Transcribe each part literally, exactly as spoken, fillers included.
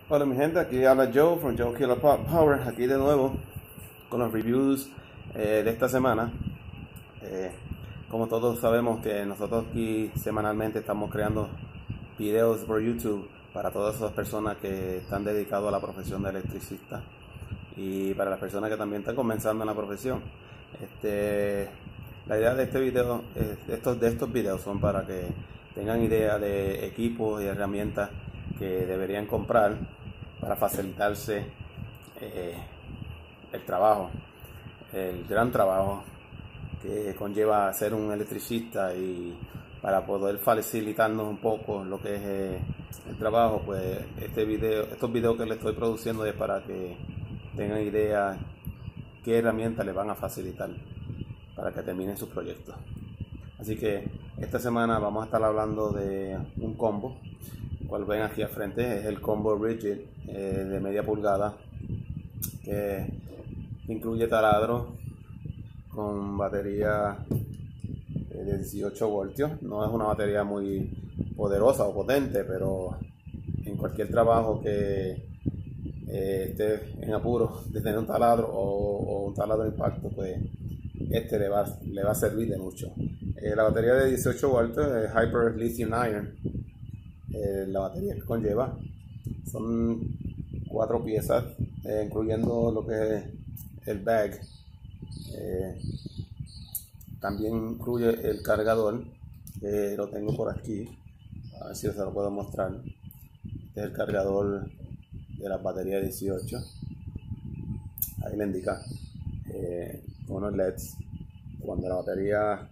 Hola mi gente, aquí habla Joe from Joe Killer Power, aquí de nuevo con los reviews eh, de esta semana. Eh, como todos sabemos que nosotros aquí semanalmente estamos creando videos por YouTube para todas esas personas que están dedicados a la profesión de electricista y para las personas que también están comenzando en la profesión. Este, la idea de este video, eh, estos, de estos videos son para que tengan idea de equipos y herramientas que deberían comprar para facilitarse eh, el trabajo, el gran trabajo que conlleva ser un electricista, y para poder facilitarnos un poco lo que es eh, el trabajo, pues este video, estos videos que les estoy produciendo es para que tengan idea qué herramientas les van a facilitar para que terminen sus proyectos. Así que esta semana vamos a estar hablando de un combo, cual ven aquí al frente, es el combo Rigid eh, de media pulgada, que incluye taladro con batería de dieciocho voltios. No es una batería muy poderosa o potente, pero en cualquier trabajo que eh, esté en apuro de tener un taladro o, o un taladro de impacto, pues este le va, le va a servir de mucho. Eh, la batería de dieciocho voltios es Hyper Lithium Iron. Eh, la batería que conlleva son cuatro piezas, eh, incluyendo lo que es el bag. Eh, también incluye el cargador, que lo tengo por aquí, a ver si se lo puedo mostrar. Este es el cargador de la batería dieciocho. Ahí le indica eh, unos L E Ds cuando la batería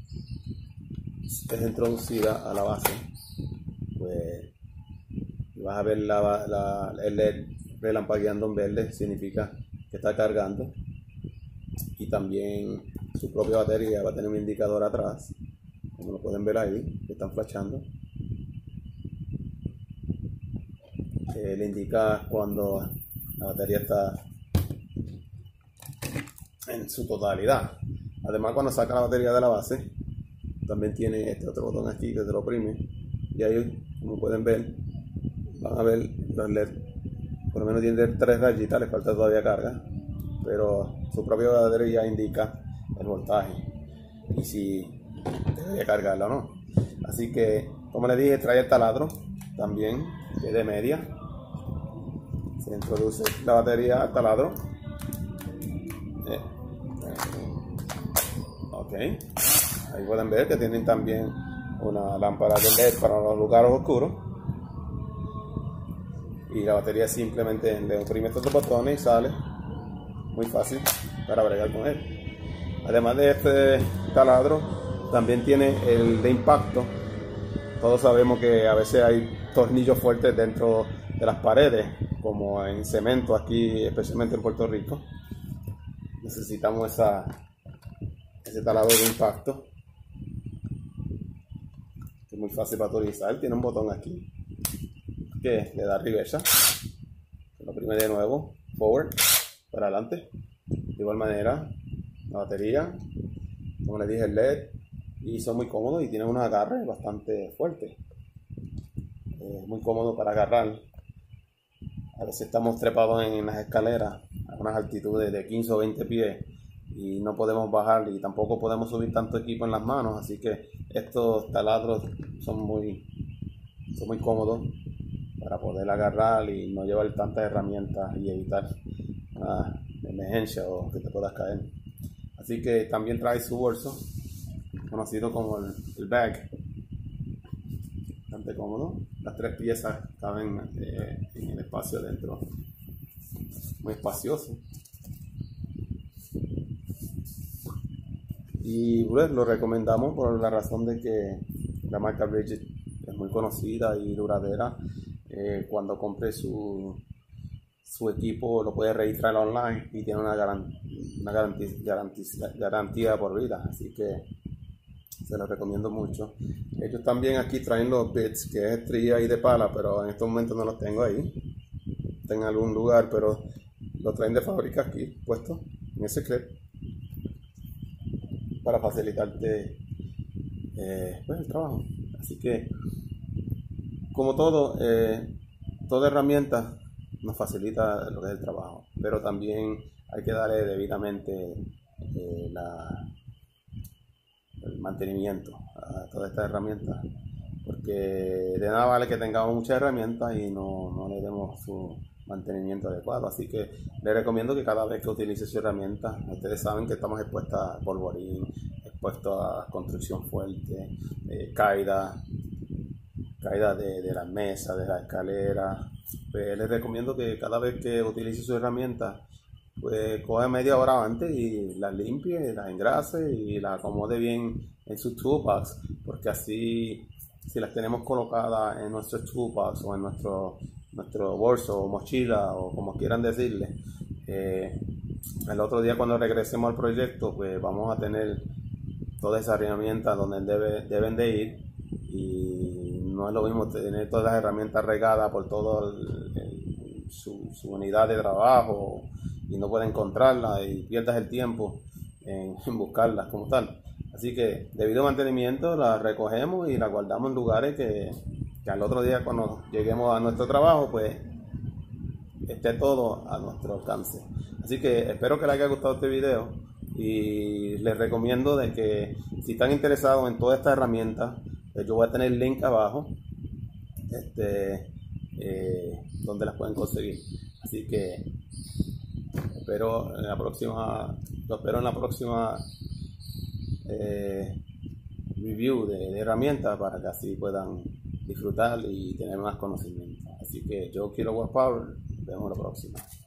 es introducida a la base, pues vas a ver la, la, el L E D relampagueando en verde, significa que está cargando. Y también su propia batería va a tener un indicador atrás, como lo pueden ver ahí, que están flashando. Eh, le indica cuando la batería está en su totalidad. Además, cuando saca la batería de la base, también tiene este otro botón aquí que te lo oprime, y ahí, como pueden ver, van a ver los L E D, por lo menos tiene tres rayitas, le falta todavía carga, pero su propia batería indica el voltaje y si debería cargarla o no. Así que, como les dije, trae el taladro también, que es de media. Se introduce la batería al taladro. Eh, ok, ahí pueden ver que tienen también una lámpara de L E D para los lugares oscuros. Y la batería simplemente le oprime estos dos botones y sale. Muy fácil para bregar con él. Además de este taladro, también tiene el de impacto. Todos sabemos que a veces hay tornillos fuertes dentro de las paredes, como en cemento aquí, especialmente en Puerto Rico. Necesitamos esa, ese taladro de impacto, que es muy fácil para utilizar. Tiene un botón aquí que le da reversa, lo oprime de nuevo, forward, para adelante. De igual manera, la batería, como les dije, el L E D, y son muy cómodos y tienen unos agarres bastante fuertes. Eh, muy cómodo para agarrar. A veces estamos trepados en las escaleras a unas altitudes de quince o veinte pies y no podemos bajar, y tampoco podemos subir tanto equipo en las manos, así que estos taladros son muy, son muy cómodos para poder agarrar y no llevar tantas herramientas y evitar una emergencia o que te puedas caer. Así que también trae su bolso, conocido como el, el bag, bastante cómodo. Las tres piezas caben eh, en el espacio dentro, muy espacioso. Y pues, lo recomendamos por la razón de que la marca Rigid es muy conocida y duradera. Eh, cuando compre su, su equipo, lo puede registrar online y tiene una, garan, una garantía, garantía, garantía por vida, así que se los recomiendo mucho. Ellos también aquí traen los bits, que es estrella y de pala, pero en estos momentos no los tengo ahí, está en algún lugar, pero lo traen de fábrica aquí, puesto en ese clip, para facilitarte eh, pues el trabajo. Así que, como todo, eh, toda herramienta nos facilita lo que es el trabajo, pero también hay que darle debidamente eh, la, el mantenimiento a todas estas herramientas, porque de nada vale que tengamos muchas herramientas y no, no le demos su mantenimiento adecuado. Así que les recomiendo que cada vez que utilice su herramienta, ustedes saben que estamos expuestos a polvorín, expuestos a construcción fuerte, eh, caída, caída de, de las mesas, de la escalera. Pues les recomiendo que cada vez que utilice su herramienta, pues coge media hora antes y la limpie, la engrase y la acomode bien en su toolbox, porque así, si las tenemos colocadas en nuestro toolbox o en nuestro, nuestro bolso o mochila o como quieran decirle, eh, el otro día cuando regresemos al proyecto, pues vamos a tener todas esas herramientas donde debe, deben de ir, y no es lo mismo tener todas las herramientas regadas por todo el, el, su, su unidad de trabajo y no puedes encontrarlas y pierdas el tiempo en, en buscarlas como tal. Así que debido a mantenimiento las recogemos y las guardamos en lugares que, que al otro día cuando lleguemos a nuestro trabajo pues esté todo a nuestro alcance. Así que espero que les haya gustado este video y les recomiendo de que si están interesados en todas estas herramientas, pues yo voy a tener el link abajo este, eh, donde las pueden conseguir. Así que espero en la próxima, lo espero en la próxima eh, review de, de herramientas para que así puedan disfrutar y tener más conocimiento. Así que yo quiero Power, nos vemos la próxima.